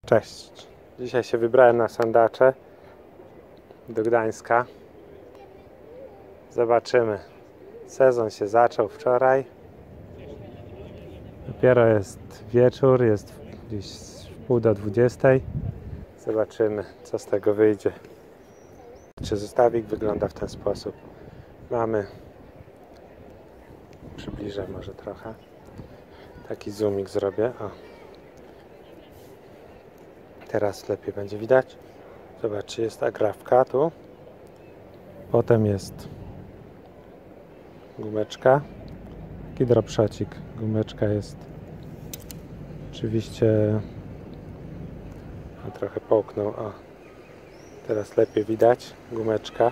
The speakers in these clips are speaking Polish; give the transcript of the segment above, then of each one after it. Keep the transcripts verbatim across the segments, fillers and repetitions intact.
Cześć. Dzisiaj się wybrałem na sandacze do Gdańska. Zobaczymy. Sezon się zaczął wczoraj. Dopiero jest wieczór, jest gdzieś pół do dwudziestej. Zobaczymy, co z tego wyjdzie. Czy zestawik wygląda w ten sposób. Mamy, przybliżę może trochę. Taki zoomik zrobię. O. Teraz lepiej będzie widać. Zobaczcie, jest agrafka tu. Potem jest gumeczka. Taki dropshotcik. Gumeczka jest oczywiście a trochę połknął. O. Teraz lepiej widać. Gumeczka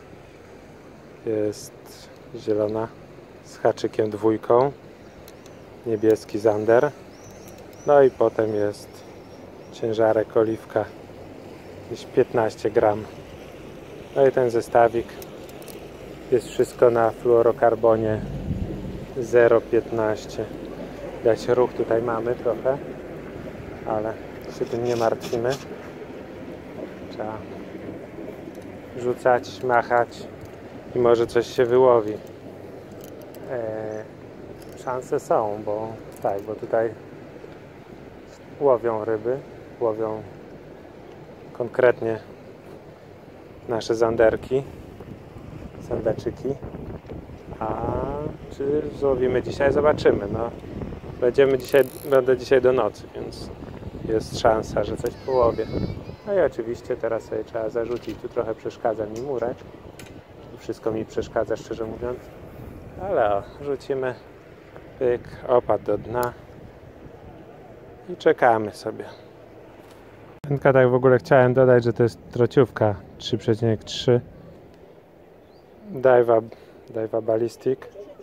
jest zielona z haczykiem dwójką. Niebieski zander. No i potem jest ciężarek oliwka, gdzieś piętnaście gram. No i ten zestawik jest wszystko na fluorokarbonie zero przecinek piętnaście. Widać, ruch tutaj mamy trochę, ale się tym nie martwimy. Trzeba rzucać, machać i może coś się wyłowi. Eee, szanse są, bo tak, bo tutaj łowią ryby, łowią konkretnie nasze zanderki, sandaczyki. A czy złowimy dzisiaj? Zobaczymy. No, będziemy dzisiaj, będę dzisiaj do nocy, więc jest szansa, że coś połowię. No i oczywiście teraz sobie trzeba zarzucić. Tu trochę przeszkadza mi murek. Wszystko mi przeszkadza, szczerze mówiąc. Ale o, rzucimy. Pyk, opadł do dna. I czekamy sobie. Wędka, tak w ogóle chciałem dodać, że to jest trociówka trzy przecinek trzy. Daiwa, Daiwa Ballistic.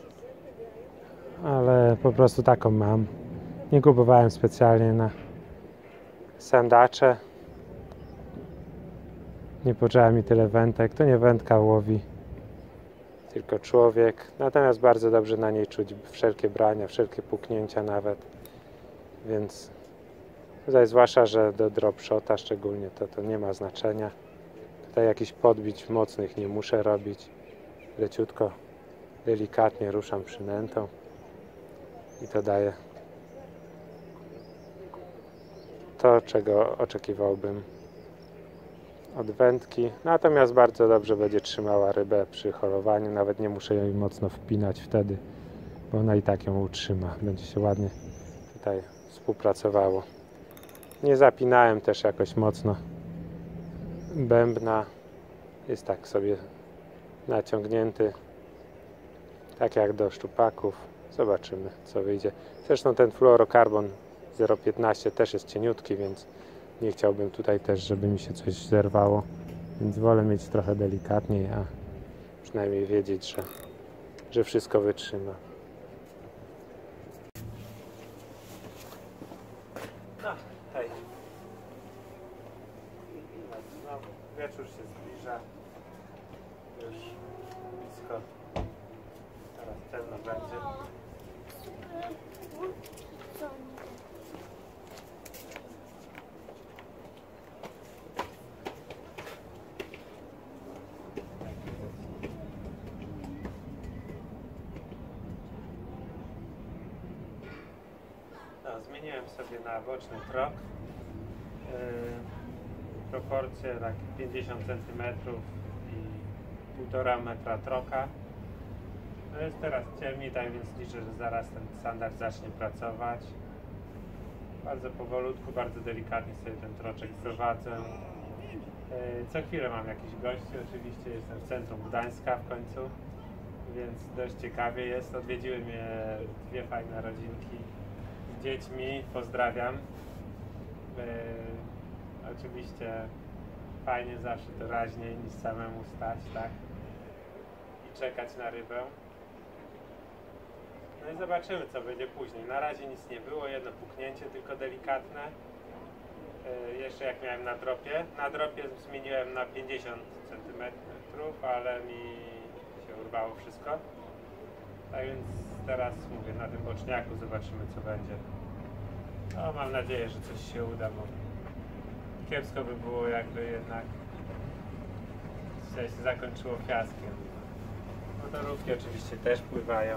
Ale po prostu taką mam. Nie kupowałem specjalnie na sandacze. Nie potrzeba mi tyle wędek. To nie wędka łowi, tylko człowiek. Natomiast bardzo dobrze na niej czuć wszelkie brania, wszelkie puknięcia nawet. Więc tutaj zwłaszcza, że do dropshota szczególnie to, to nie ma znaczenia. Tutaj jakichś podbić mocnych nie muszę robić. Leciutko, delikatnie ruszam przynętą i to daje to, czego oczekiwałbym od wędki. Natomiast bardzo dobrze będzie trzymała rybę przy holowaniu. Nawet nie muszę jej mocno wpinać wtedy, bo ona i tak ją utrzyma. Będzie się ładnie tutaj współpracowało. Nie zapinałem też jakoś mocno bębna. Jest tak sobie naciągnięty, tak jak do szczupaków. Zobaczymy, co wyjdzie. Zresztą ten fluorokarbon zero przecinek piętnaście też jest cieniutki, więc nie chciałbym tutaj też, żeby mi się coś zerwało. Więc wolę mieć trochę delikatniej, a przynajmniej wiedzieć, że, że wszystko wytrzyma. No, hej. No, wieczór się zbliża. Już blisko. Teraz ciemno będzie. No, zmieniłem sobie na boczny trok. Yy, proporcje tak pięćdziesiąt centymetrów i półtora metra troka. No jest teraz ciemniej, tak więc liczę, że zaraz ten standard zacznie pracować. Bardzo powolutku, bardzo delikatnie sobie ten troczek prowadzę. Yy, co chwilę mam jakichś gości, oczywiście jestem w centrum Gdańska w końcu, więc dość ciekawie jest. Odwiedziły mnie dwie fajne rodzinki z dziećmi, pozdrawiam. Yy, oczywiście fajnie zawsze to raźniej niż samemu stać, tak? I czekać na rybę. No i zobaczymy, co będzie później. Na razie nic nie było, jedno puknięcie, tylko delikatne. Yy, jeszcze jak miałem na dropie. Na dropie zmieniłem na pięćdziesiąt centymetrów, ale mi się urwało wszystko. Tak więc teraz mówię, na tym boczniaku zobaczymy, co będzie. No, mam nadzieję, że coś się uda, bo kiepsko by było, jakby jednak się zakończyło fiaskiem. Motorówki oczywiście też pływają.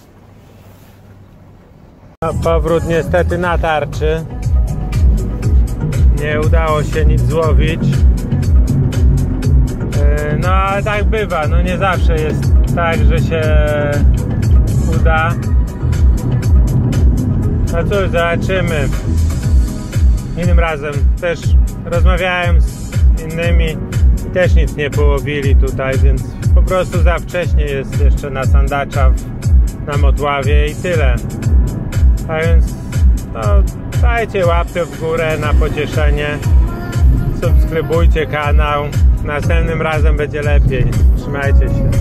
No, powrót niestety na tarczy. Nie udało się nic złowić. No ale tak bywa, no nie zawsze jest tak, że się uda. No cóż, zobaczymy. Innym razem też rozmawiałem z innymi i też nic nie połowili tutaj, więc po prostu za wcześnie jest jeszcze na sandacza w, na Motławie i tyle. A więc no, dajcie łapkę w górę na pocieszenie, subskrybujcie kanał, następnym razem będzie lepiej. Trzymajcie się.